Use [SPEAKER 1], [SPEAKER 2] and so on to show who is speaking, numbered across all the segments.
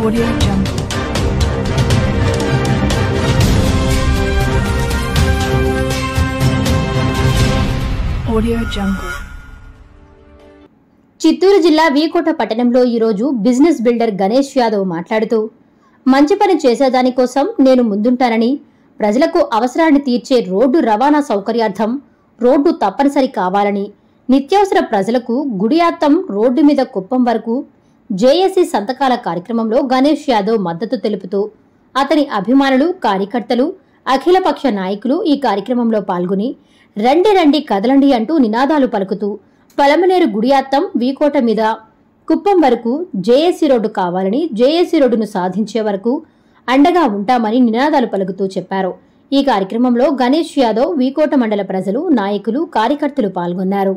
[SPEAKER 1] Audio Jungle. Audio Jungle.
[SPEAKER 2] Chittoor జిల్లా వీకోట పట్టణంలో ఈరోజు బిజినెస్ బిల్డర్ గణేష్ యాదవ్ మాట్లాడుతూ మంచి పని చేసేదాని కోసం నేను ముందుంటానని, ప్రజలకు అవసరాన్ని తీర్చే రోడ్డు రవాణా సౌకర్యార్థం రోడ్డు తప్పనిసరి కావాలని, నిత్యావసర ప్రజలకు గుడియాత్తం రోడ్డు మీద కుప్పం వరకు జేఏసీ సంతకాల కార్యక్రమంలో గణేష్ యాదవ్ మద్దతు తెలుపుతూ అతని అభిమానులు, కార్యకర్తలు, అఖిలపక్ష నాయకులు ఈ కార్యక్రమంలో పాల్గొని రండి రండి కదలండి అంటూ నినాదాలు పలుకుతూ పలమనేరు గుడియాత్తం వీకోట మీద కుప్పం వరకు జేఏసీ రోడ్డు కావాలని, జేఏసీ రోడ్డును సాధించే వరకు అండగా ఉంటామని నినాదాలు పలుకుతూ చెప్పారు. ఈ కార్యక్రమంలో గణేష్ యాదవ్, వీకోట మండల ప్రజలు, నాయకులు, కార్యకర్తలు పాల్గొన్నారు.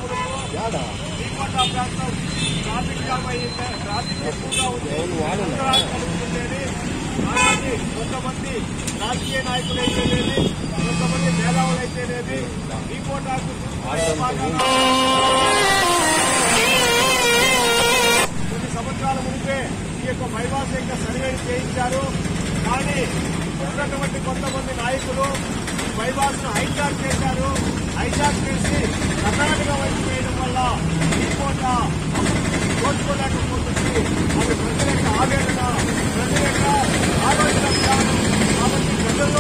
[SPEAKER 3] కొన్ని సంవత్సరాల ముందే ఈ యొక్క బైపాస్ యొక్క సర్వేలు చేయించారు. కానీ ఉన్నటువంటి కొంతమంది నాయకులు ఈ బైపాస్ ను హైజాక్ చేశారు. హైజాక్ చేసి కర్ణాటక వైపు వేయడం వల్ల ఈ కోట కోరుకోలేకపోతుంది. అది ప్రజల యొక్క ఆవేదన, ప్రజల యొక్క ఆలోచన విధానం. కాబట్టి ప్రజల్లో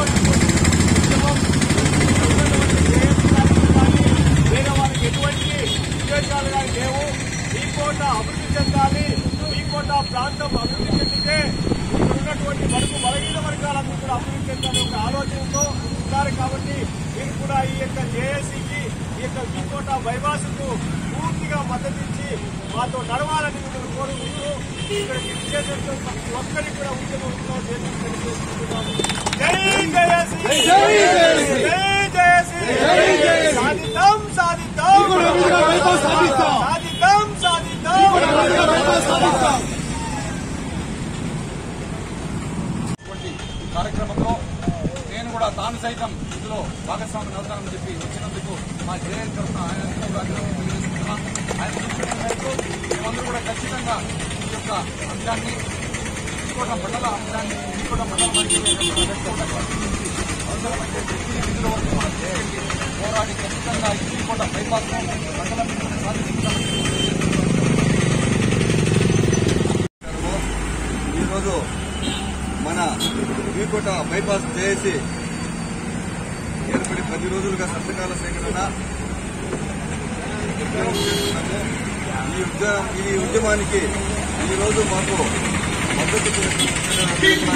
[SPEAKER 3] వేరే వాళ్ళకి ఎటువంటి ఉద్దేశాలు కానీ లేవు. ఈ కోట అభివృద్ధి చెందాలి, ఈ కోట ప్రాంతం అభివృద్ధి చెందితే ఇక్కడ ఉన్నటువంటి వరకు బలహీన వర్గాలందరూ కూడా అభివృద్ధి చెందాలని ఒక ఆలోచనతో ఉన్నారు. కాబట్టి మీరు కూడా ఈ యొక్క జేఏసీకి, ఈ యొక్క ఈ కోట బైపాస్కు పూర్తిగా మద్దతిచ్చి మాతో నడవాలని మిమ్మల్ని కోరుకుంటూ ఇక్కడికి విచ్చేసేస్తూ ప్రతి ఒక్కరికి కూడా ఉద్యమంలో చేసుకుంటున్నాము. జై జేఏసీ, జై జేఏసీ, జై జేఏసీ, సాధిద్దాం సాధిద్దాం సాధిద్దాం సాధిద్దాం.
[SPEAKER 4] కార్యక్రమంలో నేను కూడా తాను సైతం ఇందులో భాగస్వామి అవుతానని చెప్పి వచ్చినందుకు మా జేఏసీ తరఫున ఆయన తెలియజేస్తున్నాం. ఆయన మేమందరూ కూడా ఖచ్చితంగా ఈ యొక్క అంశాన్ని ఇంకోట మండల అంశాన్ని ఇంకోట మండలానికి అవసరమైతే నిధుల వరకు మనం చేయండి, పోరాడి ఖచ్చితంగా ఇంకోట బైపాస్ మండలం ఈరోజు మన వీకోట బైపాస్ చేసి ఏర్పడి 10 రోజులుగా సంతకాల సేకరణ ఉద్యమం చేస్తున్నాము. ఈ ఉద్యమానికి ఈరోజు మాకు మద్దతు వచ్చిన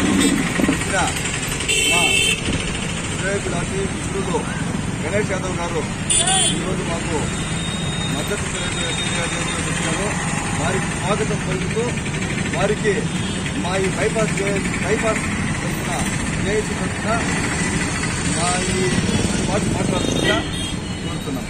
[SPEAKER 4] మా వినాయకుడు అతి మిత్రులు గణేష్ యాదవ్ గారు ఈరోజు మాకు మద్దతు తెలియజేస్తున్నారు. వారికి స్వాగతం పలుకుతూ వారికి మా ఈ బైపాస్ తరఫున జేఏసీ తరఫున మా ఈ మాట్లాడుతున్నా కోరుతున్నాం.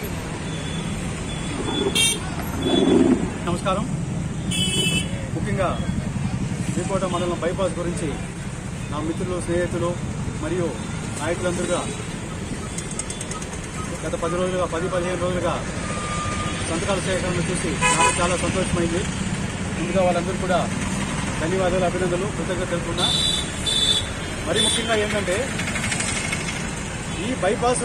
[SPEAKER 3] నమస్కారం. ముఖ్యంగా వీకోట మండలం బైపాస్ గురించి నా మిత్రులు, స్నేహితులు మరియు నాయకులందరూగా గత 10-15 రోజులుగా సంతకాల సేకరణ చూసి నాకు చాలా సంతోషమైంది. ముందుగా వాళ్ళందరూ కూడా ధన్యవాదాలు, అభినందనలు, కృతజ్ఞతలు తెలుపుతున్నా. మరి ముఖ్యంగా ఏంటంటే ఈ బైపాస్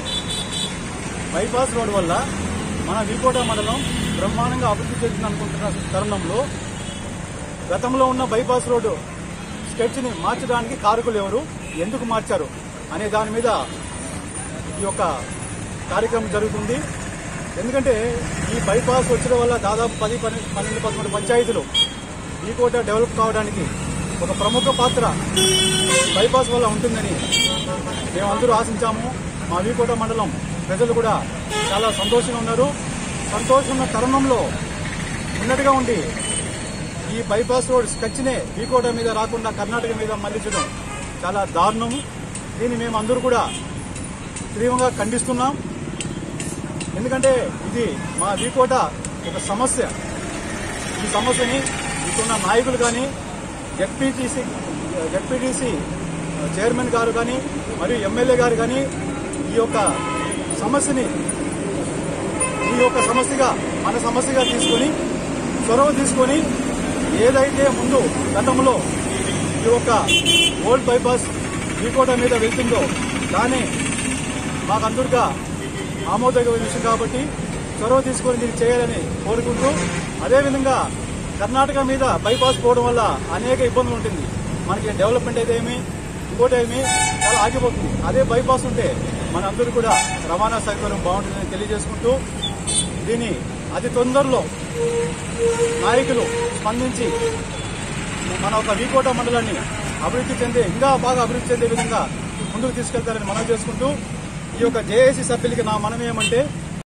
[SPEAKER 3] రోడ్ వల్ల మన వీకోట మండలం బ్రహ్మాండంగా అభివృద్ధి చెందుతుంది అనుకుంటున్న తరుణంలో గతంలో ఉన్న బైపాస్ రోడ్డు స్కెచ్ని మార్చడానికి కారకులు ఎవరు, ఎందుకు మార్చారు అనే దాని మీద ఈ యొక్క కార్యక్రమం జరుగుతుంది. ఎందుకంటే ఈ బైపాస్ వచ్చడం వల్ల దాదాపు 10-12-13 పంచాయతీలు వీకోట డెవలప్ కావడానికి ఒక ప్రముఖ పాత్ర బైపాస్ వల్ల ఉంటుందని మేమందరూ ఆశించాము. మా వీకోట మండలం ప్రజలు కూడా చాలా సంతోషంగా ఉన్నారు. సంతోషంగా తరుణంలో ఉన్నట్టుగా ఉండి ఈ బైపాస్ రోడ్ స్కెచ్నే వీకోట మీద రాకుండా కర్ణాటక మీద మళ్లించడం చాలా దారుణం. దీన్ని మేమందరూ కూడా తీవ్రంగా ఖండిస్తున్నాం. ఎందుకంటే ఇది మా వీకోట ఒక సమస్య. ఈ సమస్యని ఇక్కడున్న నాయకులు కానీ, జెడ్పీటీసీ చైర్మన్ గారు కానీ మరియు ఎమ్మెల్యే గారు కానీ ఈ యొక్క సమస్యని మన సమస్యగా తీసుకొని చొరవ తీసుకొని ఏదైతే ముందు గతంలో ఈ యొక్క ఓల్డ్ బైపాస్ వికోట మీద వెళ్తుందో దాన్ని మాకందరిగా ఆమోదయోగ్యమైన విషయం కాబట్టి చొరవ తీసుకొని దీన్ని చేయాలని కోరుకుంటూ, అదేవిధంగా కర్ణాటక మీద బైపాస్ పోవడం వల్ల అనేక ఇబ్బందులు ఉంటుంది. మనకి డెవలప్మెంట్ అయితే ఏమి, ఇంకోటి ఏమి చాలా ఆగిపోతుంది. అదే బైపాస్ ఉంటే మన అందరూ కూడా రవాణా సౌకర్యం బాగుంటుందని తెలియజేసుకుంటూ, దీన్ని అతి తొందరలో నాయకులు స్పందించి మన ఒక వికోట మండలాన్ని అభివృద్ధి చెందే, ఇంకా బాగా అభివృద్ధి చెందే విధంగా ముందుకు తీసుకెళ్తారని మనవి చేసుకుంటూ, ఈ యొక్క జేఏసీ సభ్యులకి నా మనవి ఏమంటే